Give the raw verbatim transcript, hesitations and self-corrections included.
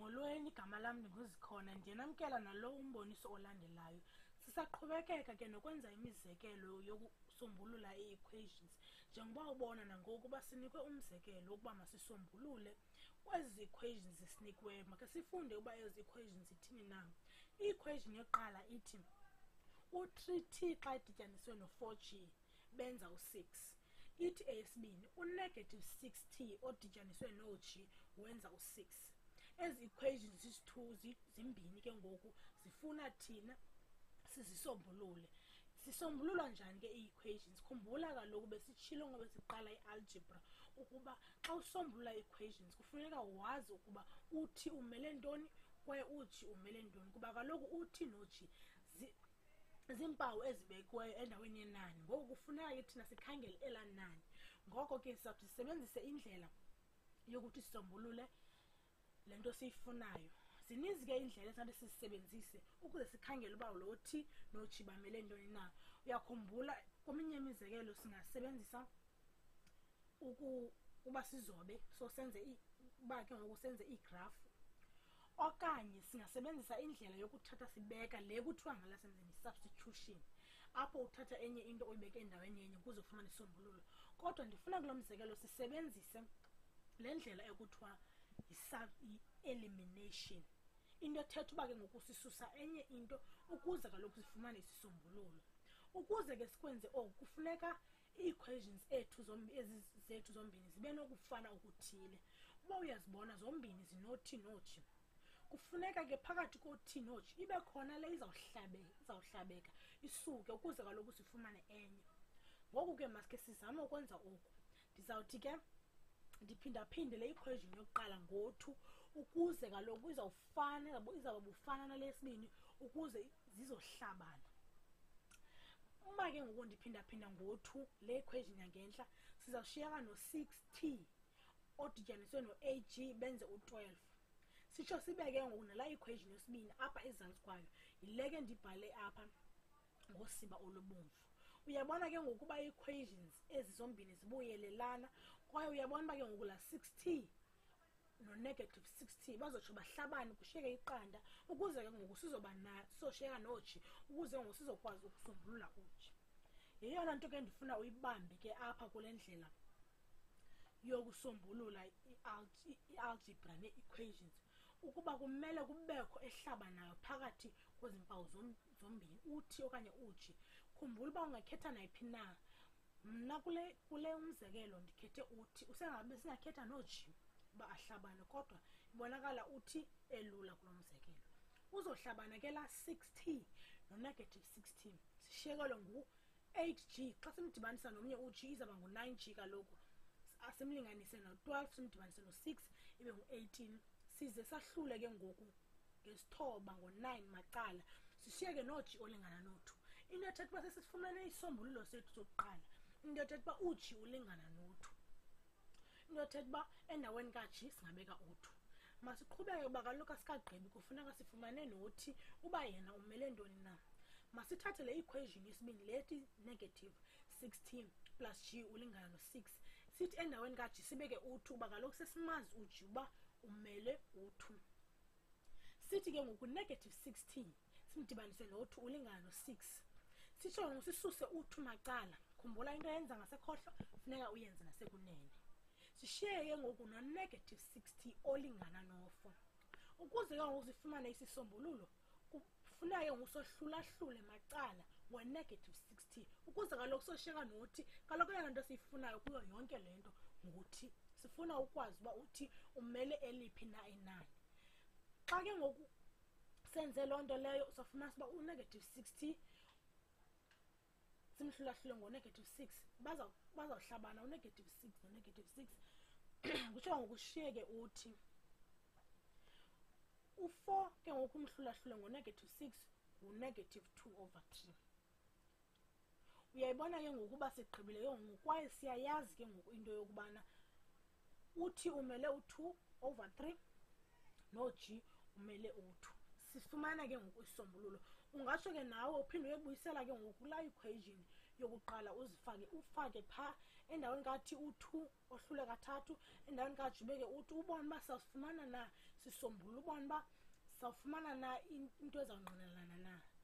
Molweni, igama lami nguzikhona. Ndiyanamkela nalo umboniso olandelayo. Sisaqhubekeka ke nokwenza imizekelo yokusombulula ii-equations. Njengoba ubona nangoku uba sinikwe umzekelo ukuba masisombulule kwezi equations sinikweyo. Makhe sifunde uba ezi equations zithini na. I-equation yokuqala ithi u-three t xa idityaniswe no-four g benza u-six. Ithi eyesibini u-negative six t odityaniswe no-g wenza u-six. Ezi equations zisi-two zimbini ke ngoku zifuna thina sizisombulule. Sisombulula njani ke ii-equations? Khumbula kaloku besitshilo ngoba siqala i-algebra ukuba xa usombulula ii-equations kufuneka wazi ukuba uthi umele ntoni kwaye uji umele ntoni, kuba kaloku uthi noji zimpawu ezibekiweyo endaweni yenani. Ngoku kufuneka ke thina sikhangele elaa nani. Ngoko ke sizawuthi sisebenzise indlela yokuthi sisombulule le nto siyifunayo. Zininzi ke indlela esingathi sizisebenzise ukuze sikhangele uba lo t noji bamele ntoni na. Uyakhumbula kweminye imizekelo singasebenzisa ukuba sizobe, so senze uba ke ngoku senze igrafu, okanye singasebenzisa indlela yokuthatha sibeka le kuthiwa ngelasemzini substitution, apho uthatha enye into uyibeke endaweni yenye ukuze ufumane isombululo. Kodwa ndifuna kulo mzekelo sisebenzise le ndlela ekuthiwa yi-elimination, into ethetha uba ke ngoku sisusa enye into ukuze kaloku sifumane isisombululo. Ukuze ke sikwenze oku kufuneka ii-equations ethu zombini ezi zethu zombini zibe nokufana okuthile. Uba uyazibona zombini zino-t noji, kufuneka ke phakathi ko-t noji ibe khona le izawuhlabeka izawuhlabeka isuke ukuze kaloku sifumane enye. Ngoku ke maske sizame ukwenza oku. Ndizawuthi ke ndiphindaphinde le equation yokuqala ngo-two ukuze kaloku izawufana izawubufana nale yesibini ukuze zizohlabana. Uma ke ngoku ndiphindaphinda ngo-two le equation yangentla sizawushiyeka no-six t odityaniswe no-ag benze u-twelve. Sitsho sibeke ngoku nala equation yesibini apha ezantsi kwayo, yile ke ndibhale apha ngosiba olubomvu. Uyabona ke ngoku uba ii-equations ezi zombini zibuyelelana, kwaye uyabona uba ke ngoku la six t no-negative six t bazotsho bahlabane kushiyeke iqanda ukuze ke ngoku sizoba na sizoshiyeka noji ukuze ke ngoku sizokwazi ukusombulula uji. Yeyona nto ke ndifuna uyibambe ke apha kule ndlela yokusombulula i-algebra nee-equations, ukuba kumele kubekho ehlabanayo phakathi kwezi mpawu zombini, uthi okanye uji. Khumbula uba ungakhetha nayiphi na. Mna kule kule umzekelo ndikhethe uthi, usengabe singakhetha noji uba ahlabane, kodwa ibonakala uthi elula kulo mzekelo. Uzohlabana ke la six t no-negative six t sishiyekelwe ngu-eight g. Xa simdibanisa nomnye uji izawuba ngu-nine g kaloku. Asimlinganise no-twelve simdibanise no-six ibe ngu-eighteen. Size sahlule ke ngoku ngesithoba ngo-nine macala sishiyeke noji olingana no-two. Into ethetha uba sesifumene isombululo sethu sokuqala. Into ethetha uba uji ulingana no-two. Into ethetha uba endaweni kaji singabeka u-two. Masiqhubeke uba kaloku asikagqibi, kufuneka sifumane nothi uba yena umele ntoni na. Masithathe le equation yesibini lethi negative six t plus g ulingana no-six. Sithi endaweni kaji sibeke u-two uba kaloku sesimazi uji uba umele u-two. Sithi ke ngoku negative six t simdibanise no-two ulingana no-six. Sitsho ngoku sisuse u-two macala. Khumbula into yenza ngasekhohlo funeka uyenze nasekunene. Sishiye ke ngoku no-negative six t olingana no-four. Ukuze ke ngoku sifumane isisombululo kufuneka ke ngoku sohlulahlule macala we-negative six t ukuze kaloku soshiyeka nothi. Kaloku eyona nto siyifunayo kuyo yonke le nto nguthi. Sifuna ukwazi uba uthi umele eliphi na inani. Xa ke ngoku senze loo nto leyo uzawufumana uba u-negative six t simhlulahlule ngo-negative six bazawuhlabana u-negative six no-negative six. Kutsho ngoku kushiyeke uthi u-four ke ngoku umhlulahlule ngo-negative six ngu-negative two over three. Uyayibona ke ngoku uba sigqibile ke ngoku kwaye siyayazi ke ngoku into yokubana uthi umele u-two over three no-g umele u-two. Sifumana ke ngoku isombululo. Ungatsho ke nawe uphinde uyebuyisela ke ngoku la equation yokuqala uzifake ufake pha endaweni kathi u-two ohlule kathathu, endaweni kaji ubeke u-two, ubone uba sawufumana na sisombulula ubona uba sawufumana na into ezawungqinelana na.